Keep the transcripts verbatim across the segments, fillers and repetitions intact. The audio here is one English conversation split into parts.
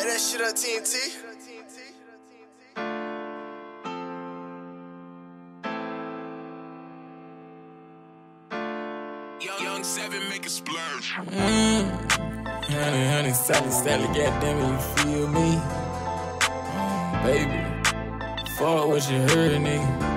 that shit up, T N T. Young seven make a splurge. Mmm. Honey, honey, Sally, Sally, goddamn it, you feel me? Oh, baby, fuck what you heard, nigga.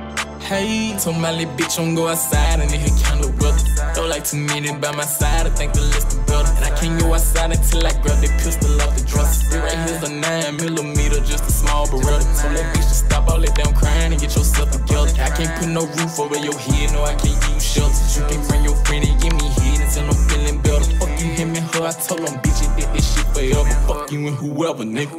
Hey, told my little bitch don't go outside and nigga count the weather. Don't like too many by my side, I think the list is better. And I can't go outside until I grab the pistol off the dresser. Right here's a nine millimeter, just a small Beretta. Told that bitch to stop all that damn crying and get yourself together. I can't put no roof over your head, no I can't use shelter. You can bring your friend and give me head until I'm feeling better. Fuck you, him and her, I told them bitch you did this shit forever. Fuck you and whoever, nigga.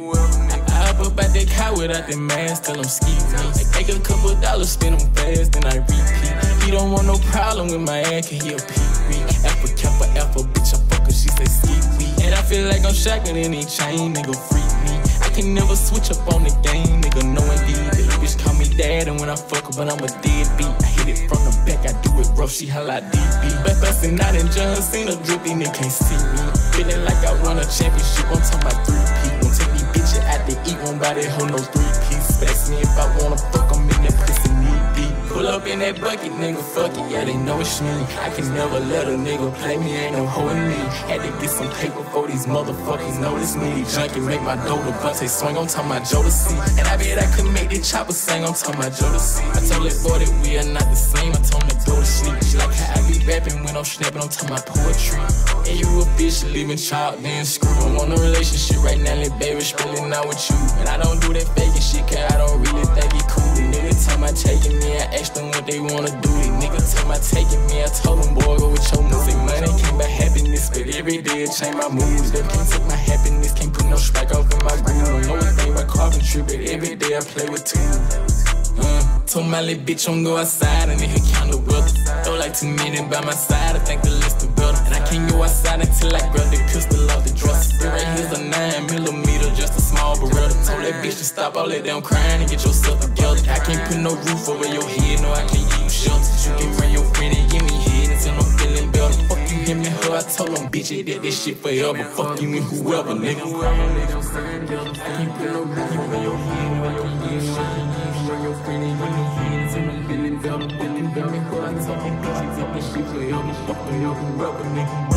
I hop up out that car without the mask, tell him ski me. Make a couple dollars, spend them fast, then I repeat. He don't want no problem with my ass, cause he a pee-wee. Alpha, Kappa, Alpha, bitch, I fuck her, she say ski me. And I feel like I'm shacking in each chain, nigga, freak me. I can never switch up on the game, nigga, no indeed. The bitch call me dad, and when I fuck her, but I'm a deadbeat. I hit it from the back, I do it rough, she holla D B. But bustin' out in John Cena, drip, these niggas can't see me. Feeling like I won a championship, I'm talking about three P. Don't take these bitches out to eat, won't buy that hoe no three piece. Ask me if I wanna fuck, I'm in that pussy knee deep. Pull up in that bucket, nigga, fuck it, yeah, they know it's me. I can never let a nigga play me, ain't no hoe in me. Had to get some paper for these motherfuckers notice me. Junkie make my dough, the Bunte swing, I'm talking about Jodeci. And I bet I could make the chopper sing, I'm talking about Jodeci. I told that boy that we are not the same, I told him to go to sleep. She like how I be rapping when I'm snapping, I'm talking about poetry. And you a bitch, leaving child, then screw. I want a relationship right now, little baby, spilling out with you. And I don't do that faking shit, cause I don't really think it cool. These niggas tell my taking me, I asked them what they wanna do. These niggas tell my taking me, I told them, boy, go with your music. Money came by happiness, but every day it change my moods. They can't take my happiness, can't put no strike off in my groove. Don't know a thing about carpentry, but every day I play with tools. Uh, told my little bitch don't go outside and nigga count the weather. Don't like too many by my side, I think the list is better. And I can't go outside until I grab the pistol off the dresser. Right here's a nine millimeter, just a small Beretta. Told that bitch to stop all that damn crying and get yourself together. I can't put no roof over your head, no I can't use shelter. You can bring your friend and give me head until I'm feeling better. Fuck you, him and her, I told them bitch you did this shit forever. Fuck you and whoever, nigga. I can't put no roof over your head, no I can't use shelter. Your friend and give me hands and I'm feeling better. Fuck you, him and her, I told them bitch you did this shit forever. Fuck you and whoever, nigga.